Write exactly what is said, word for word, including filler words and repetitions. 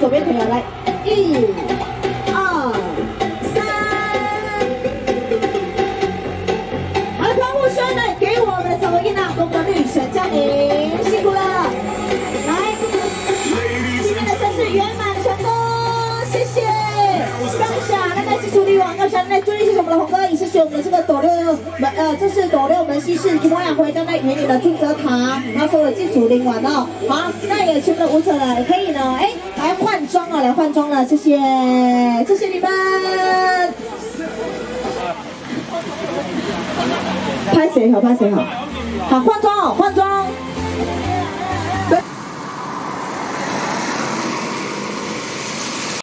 左边朋友来，一、二、三。好，欢呼声呢，给我们的小英娜公关女神嘉玲，辛苦了。来，今天的生日圆满成功，谢谢。刚下，那在基础力王，要下来注意谢谢我们的红哥，也谢谢我们的这个斗六门，呃，这是斗六门西市一模两回，站在圆领的金泽塔，然后所有的基础力王哦。好，那也全部的舞者了，也可以呢，哎，来换装了，来换装了，谢谢，谢谢你们。拍谁好？拍谁好？好，换装哦，换装。